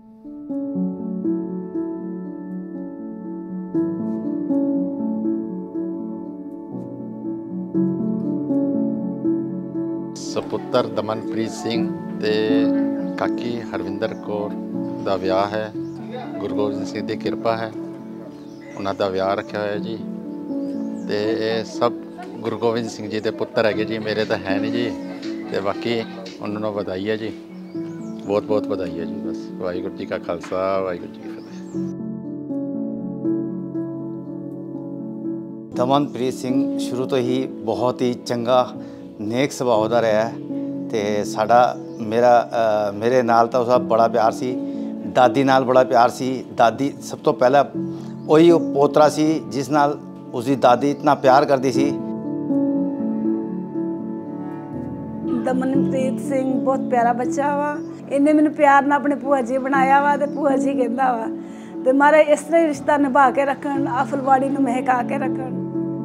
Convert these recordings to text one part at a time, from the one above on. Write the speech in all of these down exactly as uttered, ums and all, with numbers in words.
सपुत्र दमनप्रीत सिंह ते काकी हरविंदर कौर दा विआह है। गुरु गोबिंद सिंह दी किरपा है, उन्हां दा विआह रखा होया जी। ते सब गुरु गोबिंद सिंह जी दे पुत्तर है जी, मेरे तो है नहीं जी। ते बाकी उन्होंने बधाई है जी, बहुत बहुत बधाई है जी। बस वाहिगुरू जी का खालसा, वाहिगुरू जी की फतेह। दमनप्रीत सिंह शुरू तो ही बहुत ही चंगा नेक सुभाव का रहा है। तो साड़ा मेरा आ, मेरे नाल तो उसका बड़ा प्यार सी, दादी नाल बड़ा प्यार सी। दादी सब तो पहला वही पोतरा सी जिस नाल उसकी दादी इतना प्यार करती सी। दमनप्रीत सिंह बहुत प्यारा बच्चा वा, इन्हें मैंने प्यार ना अपने भूआ जी बनाया वा, तो भूआ जी कहता वा। तो मारे इस तरह रिश्ता निभा के रखन, आ फुलवाड़ी नूं महका के रखन।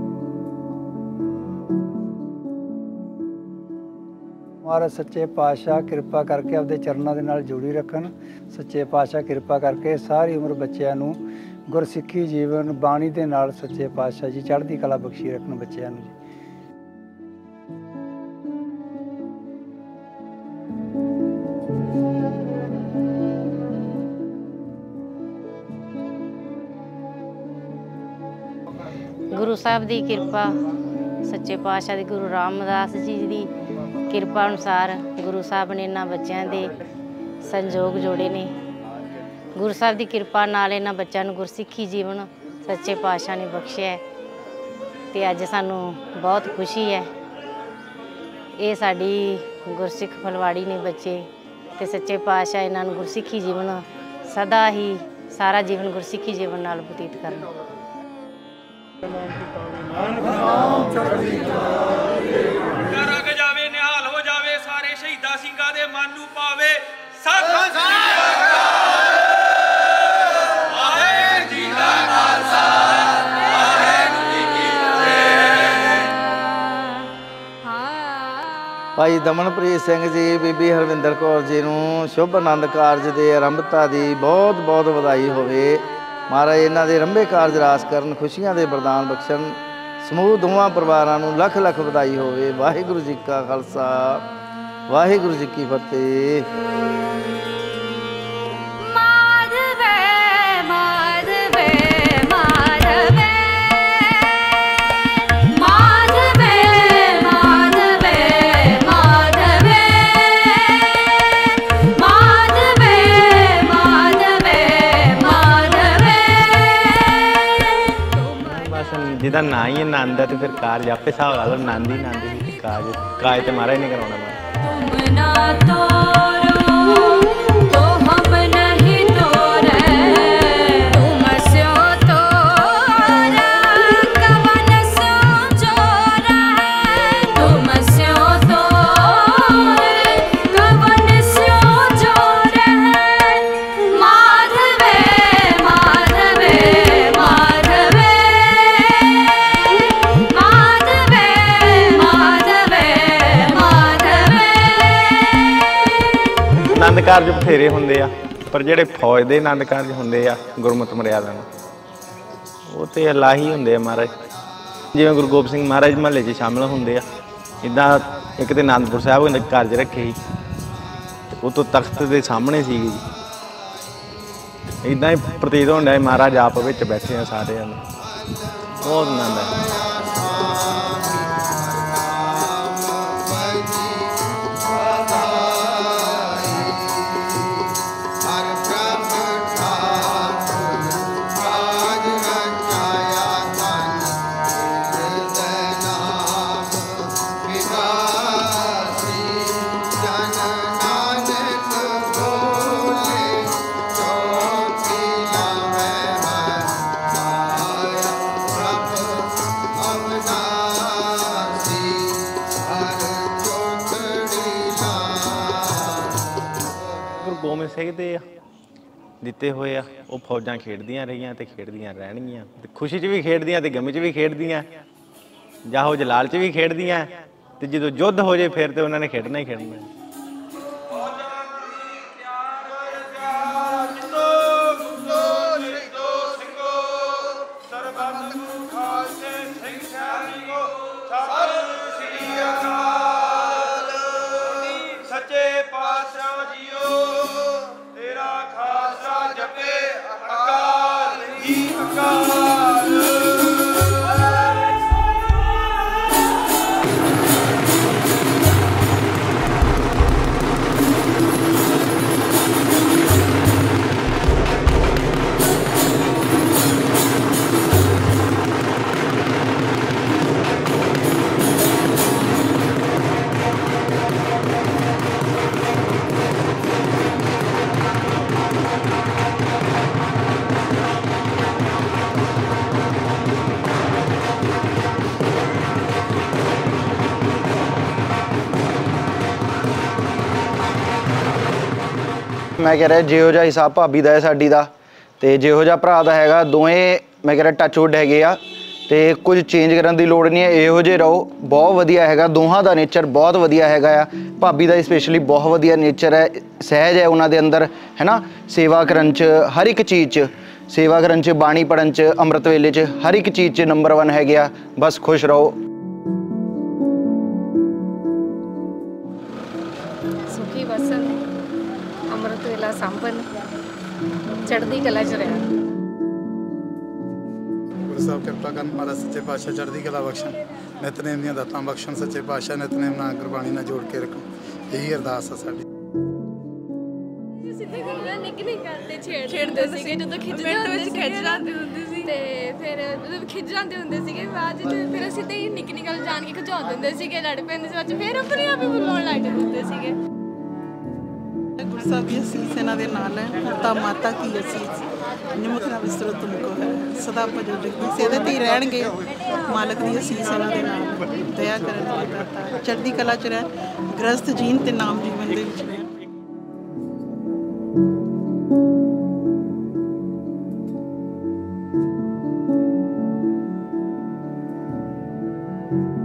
महाराज सच्चे पातशाह किरपा करके अपने चरणों के नाल जोड़ी रखन। सच्चे पातशाह किरपा करके सारी उम्र बच्चों नूं गुरसिੱਖੀ जीवन बाणी के नाल सच्चे पातशाह जी चढ़ती कला बख्शी रखन बच्चों नूं जी। गुरु साहब की किरपा, सच्चे पातशाह दी गुरु रामदास जी की किरपा अनुसार गुरु साहब ने इन्हां बच्चों के संजोग जोड़े ने। गुरु साहब की किरपा नाल इन्हां बच्चों नूं गुरसिੱਖੀ जीवन सच्चे पातशाह ने बख्शिया। ते अज सानू बहुत खुशी है। ये साडी गुरसिੱਖ फलवाड़ी ने बच्चे, ते सच्चे पातशाह इन्हां नूं गुरसिੱਖੀ जीवन सदा ही सारा जीवन गुरसिੱਖੀ जीवन नाल बतीत करन। रग जावे निहाल हो जावे सारे शहीदा सिंघां दे मन नूं पावे भाई दमनप्रीत सिंह जी बीबी हरविंदर कौर जी नूं शुभ आनंद कारज के आरंभता की बहुत बहुत बधाई होवे। महाराज इन्हां दे रंभे कारज रास करन, खुशियां दे वरदान बख्शण। समूह दोवां परिवारां नूं लख लख बधाई होवे। वाहिगुरू जी का खालसा, वाहिगुरू जी की फतेह। जिदा ना ही नंद है तो फिर कारज आपे हिसाब ला लो, नंद ही नंद ही काज काज तो महाराज नहीं करवाना। आनंद कारज बथेरे होंदे आ, पर जिहड़े फौज दे आनंद कारज होंदे आ गुरमत मर्यादा वो तो अलाही होंदे आ महाराज। जिवें गुरु गोबिंद सिंह महाराज महल्ले च शामिल होंदे आ, इदां एक तो आनंदपुर साहब कारज रखे ही, वो तो तख्त के सामने सी जी। इदां ही प्रतीत होंदा है महाराज आप विच बैठे हैं सारे, बहुत आनंद है। गोबिंद सिंह दे दिते हुए आ वो फौजां खेडदियां रहियां ते खेडदियां रहणगियां, खुशी च भी खेडदियां ते गम च भी खेडदियां, जाहो जलाल च भी खेडदियां, ते जदों युद्ध हो जाए फिर तो उन्होंने खेडना ही खेडना। मैं कह रहा ਜਿਹੋ ਜਿਹਾ ਹਿਸਾਬ ਭਾਬੀ ਦਾ ਹੈ ਸਾਡੀ ਦਾ ਤੇ ਜਿਹੋ ਜਿਹਾ ਭਰਾ ਦਾ ਹੈਗਾ ਦੋਵੇਂ ਮੈਂ कह रहा ਟੱਚਵੁੱਡ ਹੈਗੇ ਆ ਤੇ ਕੁਝ ਚੇਂਜ ਕਰਨ ਦੀ ਲੋੜ ਨਹੀਂ ਹੈ ਇਹੋ ਜਿਹੇ ਰਹੋ ਬਹੁਤ ਵਧੀਆ ਹੈਗਾ ਦੋਹਾਂ ਦਾ ਨੇਚਰ ਬਹੁਤ ਵਧੀਆ ਹੈਗਾ ਆ ਭਾਬੀ ਦਾ ਸਪੈਸ਼ਲੀ ਬਹੁਤ ਵਧੀਆ ਨੇਚਰ ਹੈ ਸਹਿਜ ਹੈ ਉਹਨਾਂ ਦੇ ਅੰਦਰ ਹੈ ਨਾ ਸੇਵਾ ਕਰਨ ਚ ਹਰ ਇੱਕ ਚੀਜ਼ ਚ ਸੇਵਾ ਕਰਨ ਚ ਬਾਣੀ ਪੜਨ ਚ ਅੰਮ੍ਰਿਤ ਵੇਲੇ ਚ ਹਰ ਇੱਕ ਚੀਜ਼ ਚ ਨੰਬਰ वन ਹੈਗੇ ਆ ਬਸ ਖੁਸ਼ ਰਹੋ ਸੁਖੀ ਵਸਨ ਅੰਮ੍ਰਿਤ ਵੇਲਾ ਸੰਪਨ ਚੜ੍ਹਦੀ ਕਲਾ ਚ ਰਹਿਣ गुरु साहब कृपा कर महाराज सच्चे पातशाह चढ़ती कला बख्शन नितनेम दी दातां बख्शन सच्चे पातशाह नितनेम नाल गुरबाणी नाल जोड़ के रखो यही अरदास है साडी ਸਿੱਧੇ ਗੁਰੂਆਂ ਨਿੱਕ ਨਿੱਕ ਕਰਦੇ ਛੇੜ ਛੇੜਦੇ ਸੀਗੇ ਜਦੋਂ ਖਿੱਚ ਜਾਂਦੇ ਵਿੱਚ ਖਿੱਚ ਜਾਂਦੇ ਹੁੰਦੇ ਸੀ ਤੇ ਫਿਰ ਜਦੋਂ ਖਿੱਚ ਜਾਂਦੇ ਹੁੰਦੇ ਸੀਗੇ ਬਾਅਦ ਵਿੱਚ ਫਿਰ ਅਸੀਂ ਤੇ ਨਿੱਕ ਨਿੱਕਲ ਜਾਣ ਕੇ ਖਿਚਾਉਂਦੇ ਹੁੰਦੇ ਸੀਗੇ ਲੜ ਪੈਂਦੇ ਸੀ ਬਾਅਦ ਫਿਰ ਆਪਣੇ ਆਪ ਹੀ ਬੁਲਾਉਣ ਲੱਗ ਜਾਂਦੇ ਹੁੰਦੇ ਸੀਗੇ गुरु साहब की असीस इन्हां दे नाल है पिता माता की असीस निमक ना विसरो तुमको है सदा भजो जगदीश ਇਹਦੇ ਤੇ ਹੀ ਰਹਿਣਗੇ ਮਾਲਕ ਦੀ ਅਸੀਸ ਇਹਨਾਂ ਦੇ ਨਾਲ ਦਇਆ ਕਰਨ ਵਾਲਾ ਦਾਤਾ ਚੜ੍ਹਦੀ ਕਲਾ ਚ ਰਹਿ ਗ੍ਰਸਤ ਜੀਣ ਤੇ ਨਾਮ ਜੀਵਨ ਦੇ ਵਿੱਚ ਰਹਿ